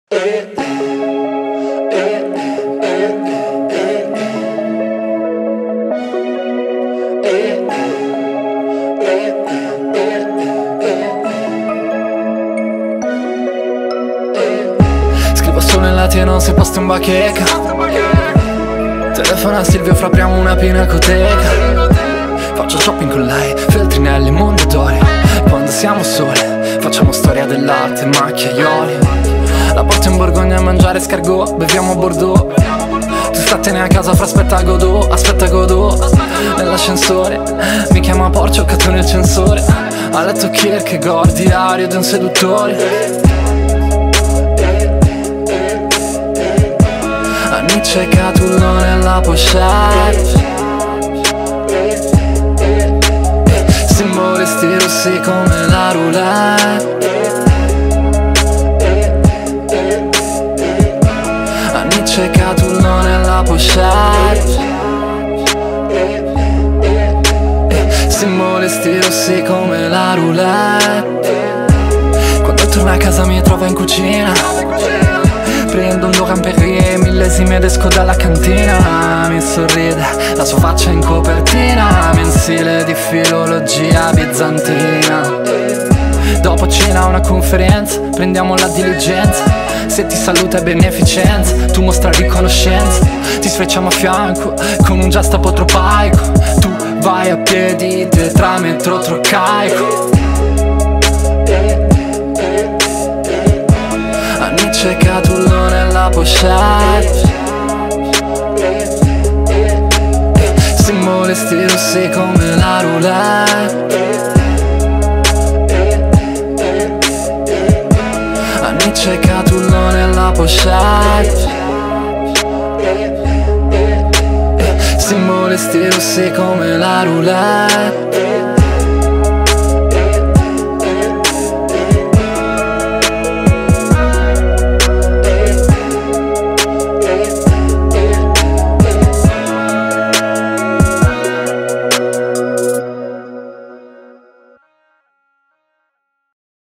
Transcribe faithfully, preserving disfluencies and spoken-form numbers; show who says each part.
Speaker 1: Scrivo solo in latino se posto in bacheca. Telefono a Silvio, fra apriamo una pinacoteca. Faccio shopping con lei, Feltrinelli, Mondadori. Quando siamo soli, facciamo storia dell'arte, macchiaioli. La porto in Borgogna a mangiare escargot, beviamo a Bordeaux. Tu statene a casa, fra aspetta Godot, aspetta Godot. Nell'ascensore, mi chiama Porcio, catto nel censore. A letto Kierkegaard, diario di un seduttore. Nietzsche, Catullo nella pochette. Simboli sti rossi come la roulette. Nietzsche, Catullo nella pochette. Simboli sti rossi come la roulette. Quando torno a casa mi trovo in cucina. Prendo un Laurent Perrier, millesime ed esco dalla cantina. Mi sorride, la sua faccia in copertina. Mensile di filologia bizantina. Dopo cena una conferenza, prendiamo la diligenza. Se ti saluta è beneficenza, tu mostra riconoscenza. Ti sfrecciamo a fianco, con un gesto apotropaico. Tu vai a piedi, tetrametro trocaico. Nietzsche, Catullo nella pochette. Simboli sti rossi come la roulette. Nietzsche, Catullo nella pochette. Simboli sti rossi come la roulette.